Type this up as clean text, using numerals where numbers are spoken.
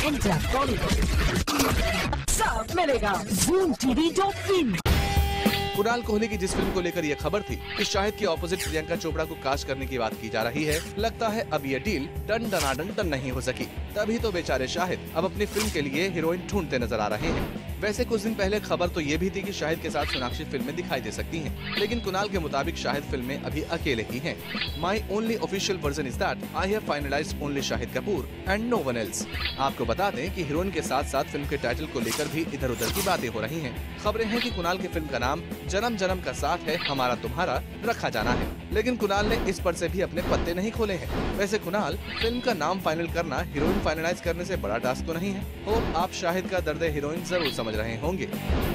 Enter Bollywood सब मिलेगा ZoomTV.in। Kunal Kohli की जिस फिल्म को लेकर ये खबर थी कि शाहिद की ऑपोजिट प्रियंका चोपड़ा को कास्ट करने की बात की जा रही है, लगता है अब ये डील टन टनाटन टन नहीं हो सकी। तभी तो बेचारे शाहिद अब अपनी फिल्म के लिए हीरोइन ढूंढते नजर आ रहे हैं। वैसे कुछ दिन पहले खबर तो ये भी थी कि शाहिद के साथ सोनाक्षी फिल्में दिखाई दे सकती हैं, लेकिन कुणाल के मुताबिक शाहिद फिल्म में अभी अकेले ही हैं। My only official version is that I have finalised only Shahid Kapoor and no one else. आपको बता दें कि हीरोइन के साथ साथ फिल्म के टाइटल को लेकर भी इधर उधर की बातें हो रही हैं। खबरें हैं कि कुणाल की फिल्म का नाम जन्म जन्म का साथ है हमारा तुम्हारा रखा जाना है, लेकिन कुणाल ने इस पर से भी अपने पत्ते नहीं खोले हैं। वैसे कुणाल, फिल्म का नाम फाइनल करना हीरोइन फाइनलाइज करने से बड़ा टास्क तो नहीं है, और आप शाहिद का दर्द हीरोइन जरूर समझ रहे होंगे।